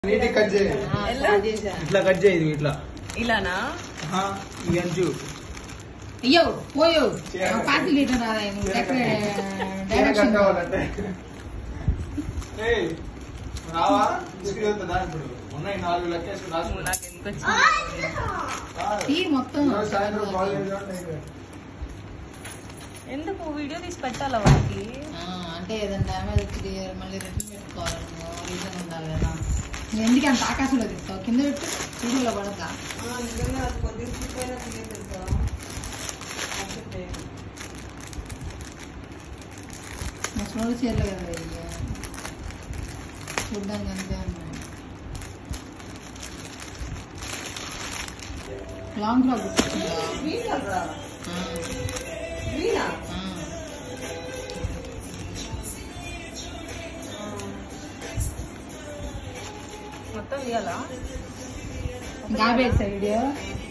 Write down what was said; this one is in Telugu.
ఇట్లా కట్ చేయదు ఇట్లా ఇలానా ఈ అంచు అయ్యో పోయో పార్టీ లీటర్ రావా తీసుకెళ్తుందా ఇప్పుడు ఉన్నాయి 4 లెక్కేసి మొత్తం ఎందుకు వీడియో తీసి పెట్టాలా వాళ్ళకి అంటే ఏదైనా డ్యామేజ్ వచ్చి మళ్ళీ రిటర్న్ పెట్టుకోవాలి రీజన్ ఉండాలి కదా ఎందుకు అంత ఆకాశంలో తీస్తావు కింద పెట్టు వీడియోలో పడతా స్లోలు చీరలు కదా చూడ్డానికి అంతే ఉన్నాయి లాంగ్ ఫ్రాక్ మొత్తం తీయాలా గాబేసా వీడియో